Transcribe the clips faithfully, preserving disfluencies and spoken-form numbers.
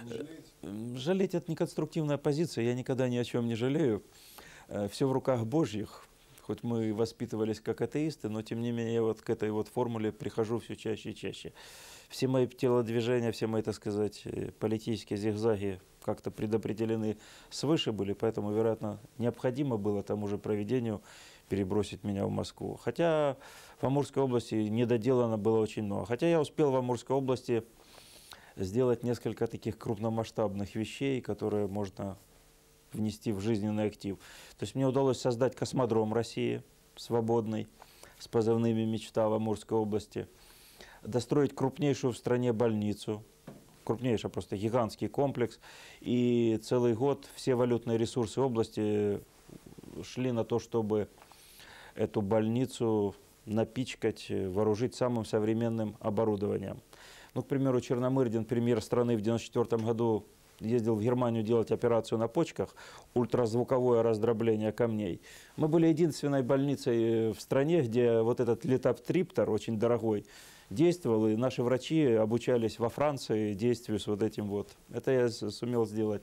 Жалеть — это не конструктивная позиция, я никогда ни о чем не жалею. Все в руках Божьих. Хоть мы воспитывались как атеисты, но тем не менее я вот к этой вот формуле прихожу все чаще и чаще. Все мои телодвижения, все мои, так сказать, политические зигзаги как-то предопределены свыше были, поэтому, вероятно, необходимо было тому же провидению перебросить меня в Москву. Хотя в Амурской области недоделано было очень много. Хотя я успел в Амурской области сделать несколько таких крупномасштабных вещей, которые можно внести в жизненный актив. То есть мне удалось создать космодром России, свободный, с позывными «Мечта» в Амурской области, достроить крупнейшую в стране больницу, крупнейший, просто гигантский комплекс, и целый год все валютные ресурсы области шли на то, чтобы эту больницу напичкать, вооружить самым современным оборудованием. Ну, к примеру, Черномырдин, премьер страны, в девяносто четвёртом году ездил в Германию делать операцию на почках, ультразвуковое раздробление камней. Мы были единственной больницей в стране, где вот этот литоптриптор, очень дорогой, действовал, и наши врачи обучались во Франции действию с вот этим вот. Это я сумел сделать.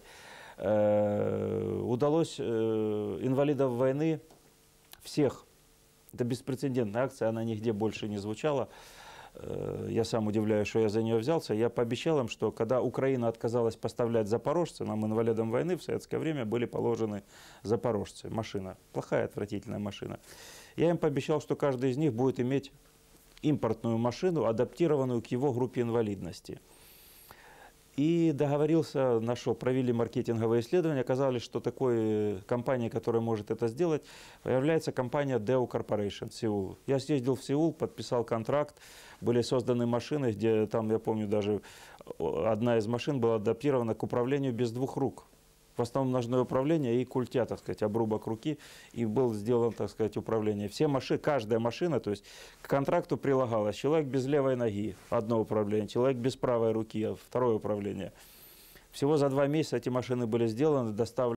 Удалось инвалидов войны всех, это беспрецедентная акция, она нигде больше не звучала. Я сам удивляюсь, что я за нее взялся. Я пообещал им, что когда Украина отказалась поставлять запорожцы, нам, инвалидам войны, в советское время были положены запорожцы. Машина. Плохая, отвратительная машина. Я им пообещал, что каждый из них будет иметь импортную машину, адаптированную к его группе инвалидности. И договорился, нашел, провели маркетинговые исследования, оказалось, что такой компанией, которая может это сделать, является компания Daewoo Corporation, Сеул. Я съездил в Сеул, подписал контракт, были созданы машины, где там, я помню, даже одна из машин была адаптирована к управлению без двух рук. В основном ножное управление и культя, так сказать, обрубок руки, и был сделан, так сказать, управление. Все машины, каждая машина, то есть к контракту прилагалось человек без левой ноги, одно управление, человек без правой руки, второе управление. Всего за два месяца эти машины были сделаны, доставлены.